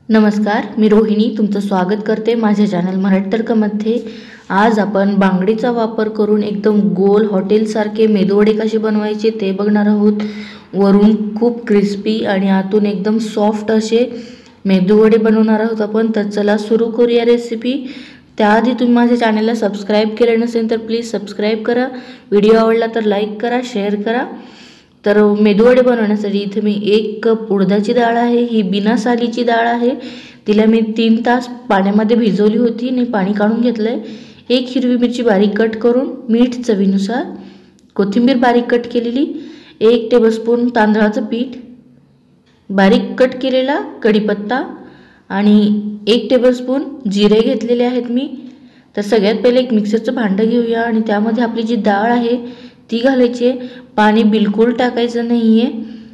नमस्कार, मी रोहिणी तुमचं स्वागत करते माझ्या चॅनल मराठी तडकामध्ये। आज आपण बांगडीचा वापर करून एकदम गोल हॉटेलसारखे मेदूवडे कसे बनवायचे ते बघणार आहोत। वरून खूप क्रिस्पी आणि आतून एकदम सॉफ्ट असे मेदूवडे बनवणार आहोत आपण। तर चला सुरू करूया रेसिपी। त्याआधी तुम्ही माझ्या चॅनलला सबस्क्राइब केले नसेल तर प्लीज सबस्क्राइब करा। व्हिडिओ आवडला तर लाईक करा, शेअर करा। तर मेदूवडे बनवण्यासाठी इथे मी 1 कप उडदाची डाळ आहे। ही बिना सालीची डाळ आहे। तिला मी 3 तास पाण्यामध्ये भिजवली होती आणि पाणी काढून घेतलंय। 1 हिरवी मिरची बारीक कट करून, मीठ चवीनुसार, कोथिंबीर बारीक कट केलेली, 1 टेबलस्पून तांदळाचं पीठ, बारीक कट केलेला कढीपत्ता आणि 1 टेबलस्पून जिरे घेतलेले आहेत मी। तर सगळ्यात पहिले एक मिक्सरचं भांडं घेऊया आणि त्यामध्ये आपली जी डाळ आहे ती घालायची आहे। पाणी बिलकुल टाकायचं नाहीये,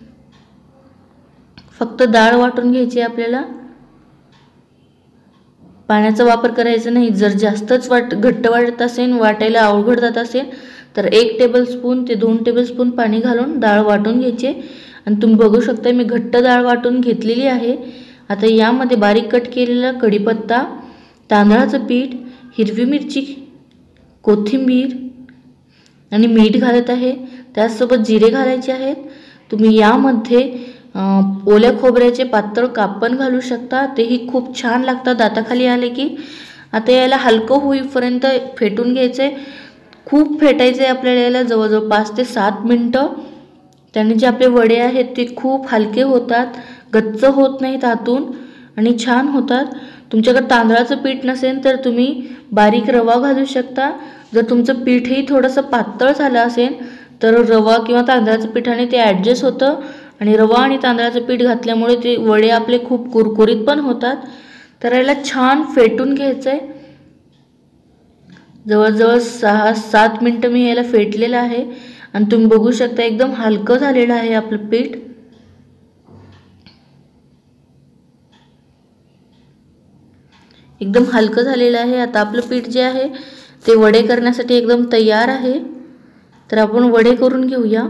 फक्त डाळ वाटून घ्यायची आहे आपल्याला। पाण्याचा वापर करायचा नाही। जर जास्तच घट्ट वाटत असेल, वाटायला अवघड जात असेल तर 1 टेबलस्पून ते 2 टेबलस्पून पाणी घालून डाळ वाटून घ्यायची। आणि तुम्ही बघू शकता मी घट्ट डाळ वाटून घेतलेली आहे। आता यामध्ये बारीक कट केलेला कढीपत्ता, तांदळाचं पीठ, हिरवी मिरची, कोथिंबीर आणि मीठ घालत आहे। त्यासोबत जिरे घालायचे आहेत। तुम्ही यामध्ये ओल्या खोबऱ्याचे पातळ काप पण घालू शकता, तेही खूप छान लागतात दाताखाली आले की। आता याला हलकं होईपर्यंत फेटून घ्यायचे। खूप फेटायचे आपल्याला, याला जवळजवळ 5 ते 7 मिनिटं। त्याने जे आपले वडे आहेत ते खूप हलके होतात, गच्च होत नाहीत आतून आणि छान होतात। तुमच्याकडे तांदळाचं पीठ नसेल तर तुम्ही बारीक रवा घालू शकता। जर तुमचं पीठही थोडंसं पातळ झालं असेल तर रवा किंवा तांदळाच्या पिठाने ते ॲडजस्ट होतं आणि रवा आणि तांदळाचं पीठ घातल्यामुळे ते वडे आपले खूप कुरकुरीत पण होतात। तर याला छान फेटून घ्यायचं आहे। जवळजवळ 6-7 मिनिटं मी याला फेटलेलं आहे आणि तुम्ही बघू शकता एकदम हलकं झालेलं आहे आपलं पीठ। एकदम हलकं झालेलं आहे। आता आपलं पीठ जे आहे ते वडे करण्यासाठी एकदम तयार आहे। तर आपण वडे करून घेऊया।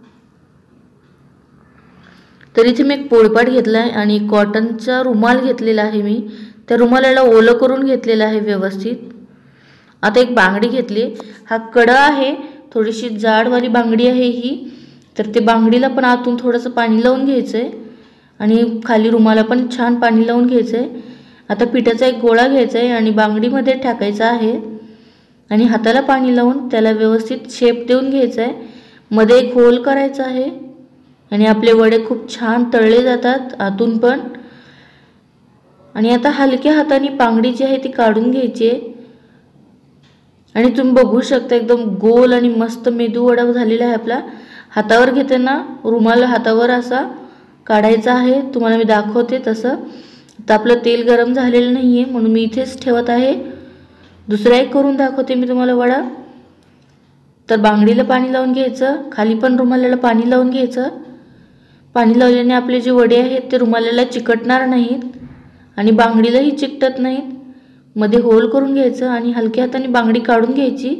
तर इथे मी एक पोळपाट घेतला आहे आणि कॉटनचा रुमाल घेतलेला आहे मी। त्या रुमालाला ओलं करून घेतलेलं आहे व्यवस्थित। आता एक बांगडी घेतली, हा कडा आहे, थोडीशी जाडवाली बांगडी आहे ही। तर ते बांगडीला पण आतून थोडंसं पाणी लावून घ्यायचं आहे आणि खाली रुमाला पण छान पाणी लावून घ्यायचं आहे। आता पिठाचा एक गोळा घ्यायचा आहे आणि बांगडीमध्ये टाकायचा आहे आणि हाताला पाणी लावून त्याला व्यवस्थित शेप देऊन घ्यायचा आहे। मध्ये एक होल करायचा आहे आणि आपले वडे खूप छान तळले जातात आतून पण। आणि आता हलक्या हाताने बांगडी जी आहे ती काढून घ्यायची आहे आणि तुम्ही बघू शकता एकदम गोल आणि मस्त मेदू वडा झालेला आहे आपला। हातावर घेताना रुमाल हातावर असा काढायचा आहे, तुम्हाला मी दाखवते तसं। आता आपलं तेल गरम झालेलं नाहीये म्हणून मी इथेच ठेवत आहे। दुसरा एक करून दाखवते मी तुम्हाला वडा। तर बांगडीला पाणी लावून घ्यायचं, खाली पण रुमालाला पाणी लावून घ्यायचं। पाणी लावल्याने आपले जे वडे आहेत ते रुमालाला चिकटणार नाहीत आणि बांगडीलाही चिकटत नाहीत। मध्ये होल करून घ्यायचं आणि हलक्या हाताने बांगडी काढून घ्यायची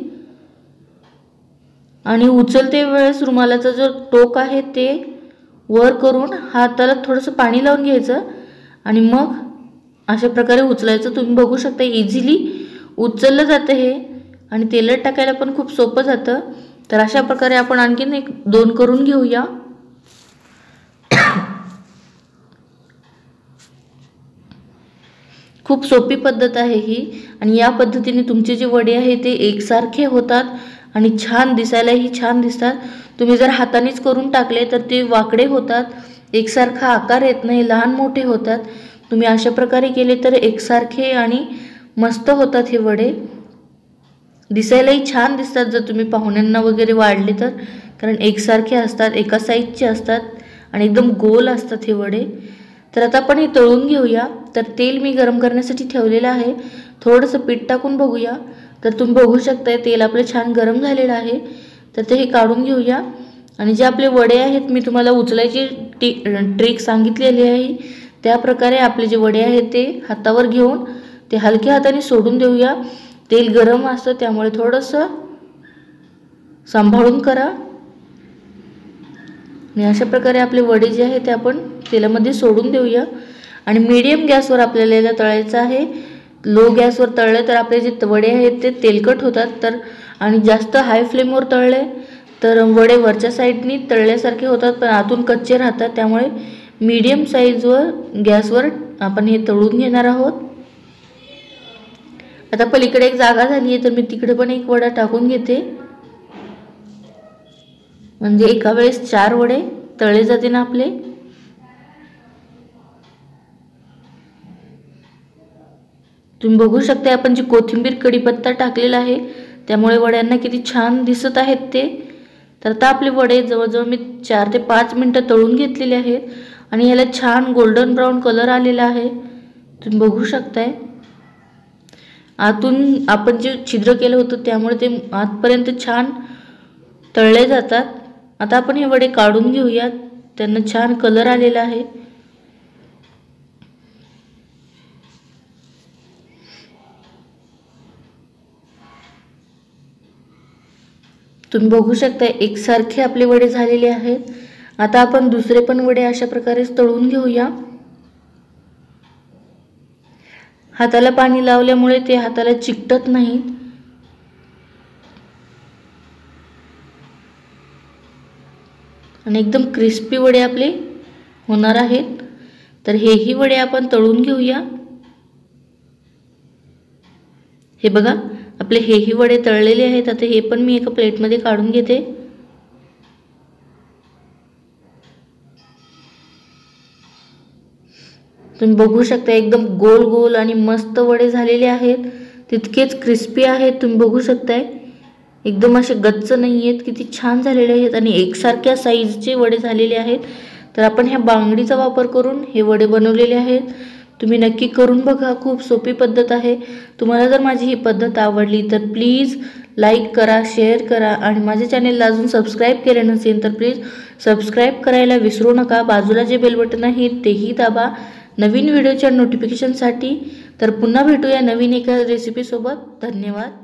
आणि उचलते वेळेस रुमालाचा जो टोक आहे ते वर करून हाताला थोडंसं पाणी लावून घ्यायचं आणि मग अशा प्रकारे उचलायचं। तुम्ही बघू शकता इझिली उचललं जातं हे आणि तेलात टाकायला पण खूप सोपं जातं। तर अशा प्रकारे आपण आणखीन 1-2 करून घेऊया। खूप सोपी पद्धत आहे ही आणि या पद्धतीने तुमचे जे वडे आहे ते एकसारखे होतात आणि छान दिसायलाही छान दिसतात। तुम्ही जर हातानेच करून टाकले तर ते वाकडे होतात, एकसारखा आकार येत नाही, लहान मोठे होतात। तुम्ही अशा प्रकारे केले तर एकसारखे आणि मस्त होतात हे वडे। दिसायलाही छान दिसतात जर तुम्ही पाहुण्यांना वगैरे वाढले तर, कारण एकसारखे असतात, एका साईजचे असतात आणि एकदम गोल असतात हे वडे। तर आता आपण हे तळून घेऊया। तर तेल मी गरम करण्यासाठी ठेवलेलं आहे, थोडंसं पीठ टाकून बघूया। तर तुम्ही बघू शकता तेल आपलं छान गरम झालेलं आहे। तर ते हे काढून घेऊया आणि जे आपले वडे आहेत मी तुम्हाला उचलायची ट्रिक सांगितलेली आहे त्या प्रकारे आपले जे वडे आहेत ते हातावर घेऊन ते हलक्या हाताने सोडून देऊया। तेल गरम असतं त्यामुळे थोडंसं सांभाळून करा आणि अशा प्रकारे आपले वडे जे आहेत ते आपण तेलामध्ये सोडून देऊया आणि मीडियम गॅसवर आपल्याला याला तळायचं आहे। लो गॅसवर तळले तर आपले जे वडे आहेत ते तेलकट होतात, तर आणि जास्त हाय फ्लेमवर तळले तर वडे वरच्या साईडनी तळल्यासारखे होतात पण आतून कच्चे राहतात। त्यामुळे मीडियम साईजवर गॅसवर आपण हे तळून घेणार आहोत। आता पलीकडे एक जागा झाली आहे तर मी तिकडे पण एक वडा टाकून घेते, म्हणजे एका वेळेस 4 वडे तळले जाते ना आपले। तुम्ही बघू शकता आपण जी कोथिंबीर कढीपत्ता टाकलेला आहे त्यामुळे वड्यांना किती छान दिसत आहेत ते। तर आता आपले वडे जवळजवळ मी 4 ते 5 मिनिटं तळून घेतलेले आहेत आणि याला छान गोल्डन ब्राउन कलर आलेला आहे, तुम्ही बघू शकताय। आतून आपण जे छिद्र केलं होतं त्यामुळे ते आतपर्यंत छान तळले जातात। आता आपण हे वडे काढून घेऊयात, त्यांना छान कलर आलेला आहे। तुम्ही बघू शकता एकसारखे आपले वडे झालेले आहेत। आता आपण दुसरे पण वडे अशा प्रकारे तळून घेऊया। हाताला पाणी लावल्यामुळे ते हाताला चिकटत नाहीत। आणि एकदम क्रिस्पी वडे आपले होणार आहेत। तर हेही वडे आपण तळून घेऊया। हे बघा आपले हेही वडे तळलेले आहेत। आता हे पण मी एका प्लेटमध्ये काढून घेते। तुम्ही बघू शकता एकदम गोल गोल आणि मस्त वडे झालेले आहेत, तितकेच क्रिस्पी आहेत। तुम्ही बघू शकताय एकदम असे गच्च नाही आहेत, किती छान झालेले आहेत आणि एकसारख्या साईजचे वडे झालेले आहेत। तर आपण ह्या बांगडीचा वापर करून हे वडे बनवलेले आहेत। तुम्ही नक्की करून बघा, खूप सोपी पद्धत आहे। तुम्हाला जर माझी ही पद्धत आवडली तर प्लीज लाईक करा, शेअर करा आणि माझ्या चॅनेलला अजून सबस्क्राईब केले नसेल तर प्लीज सबस्क्राईब करायला विसरू नका। बाजूला जे बेल बटन आहे तेही दाबा नवीन व्हिडिओच्या नोटिफिकेशनसाठी। तर पुन्हा भेटूया नवीन एका रेसिपी सोबत। धन्यवाद।